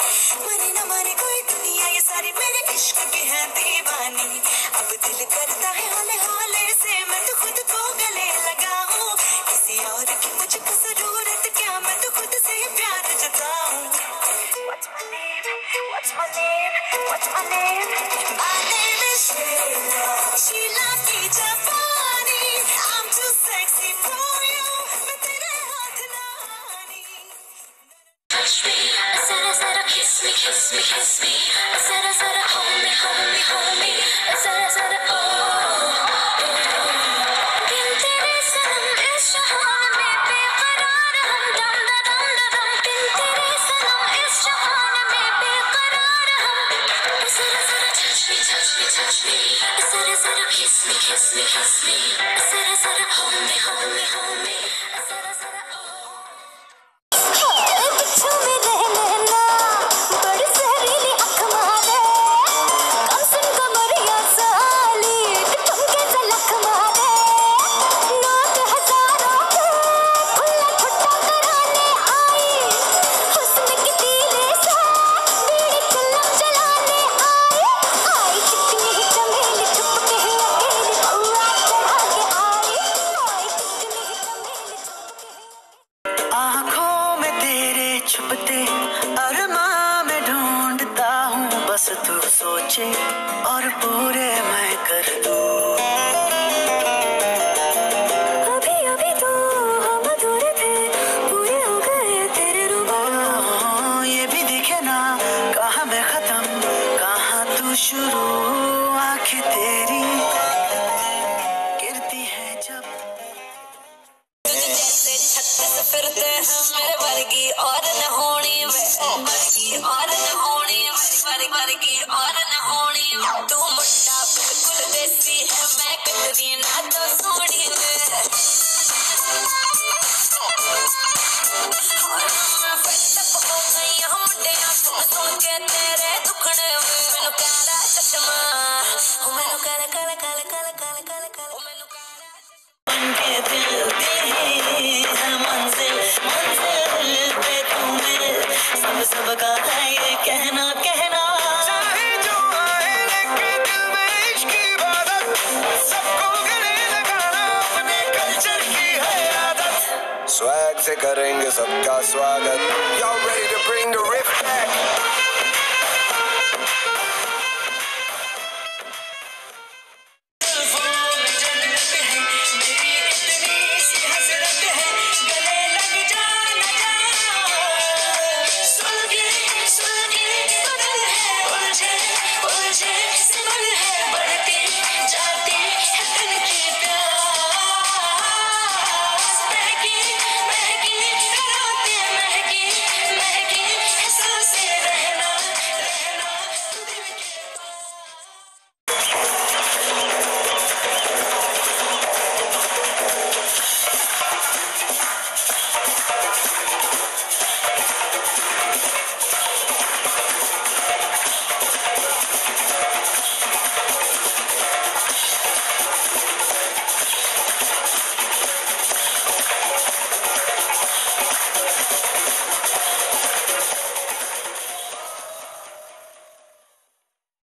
माने ना माने कोई दुनिया ये सारी मेरे इश्क की है दीवानी। अब दिल करता है हौले हौले से मैं तो खुद को गले लगाऊं। किसी और की मुझको जरूरत क्या, मैं तो खुद से प्यार जताऊं। What's my name? What's my name? What's my name? My name is Sheila. Sheila की जवानी। I'm too sexy for you. मैं तेरे हाथ ना आनी। Touch me, zara zara kiss me, kiss me, kiss me. Zara zara hold me, hold me, hold me. Zara zara बिन तेरे सनम इस जहान में बेकरार हम दम दा दम दा दम। बिन तेरे सनम इस जहान में बेकरार हम। जरा जरा touch me, touch me, touch me. जरा जरा kiss me, kiss me, kiss me. जरा जरा hold me, hold me, hold me. जरा जरा बिच्छू में रहने ना बड़ी जहरीली आँख मारे। कम सुन कमरिया साली ठुमके से लख मारे। नोट हजारों के खुला ठुट्टा कराने आई। हुस्न की तीरे से बीड़ी चिल्लम जलाने आई। चिकनी ही चमेली छुप के ही अकेली बउआ चढ़ा के आई। चिकनी ही चमेली छुप के आँखों में तेरे छुपते अरमां में ढूंढता हूँ। बस तू सोचे और पूरे मैं कर दूँ। अभी अभी तो हम अधूरे थे, पूरे हो गए तेरे रूबरू। ये भी दिखे ना कहाँ मैं खत्म कहाँ तू शुरू। आंखें तेरी गिरती है जब जैसे छत्तीस फिरते हैं मेरे वर्गी और न होनी। वर्गी और न होनी, वर्गी और न होनी। तू मुंडा बिल्कुल देसी है, मैं कटरीना तो सोनी है। और मैं फटअप हो गई हूं मुंडिया सुन सुन के तेरे दुखड़े। मैनू काला चश्मा मैनू काला काला काला काला काला काला काला मैनू काला उनके दिल दी है मंजिल मंजिल पे तू मिल। सब सबका है ये कहना कहना। चाहे जो आए लेके दिल में इश्क की इबादत। सबको गले लगाना अपने कल्चर की है आदत। स्वैग से करेंगे सबका स्वागत। Y'all ready?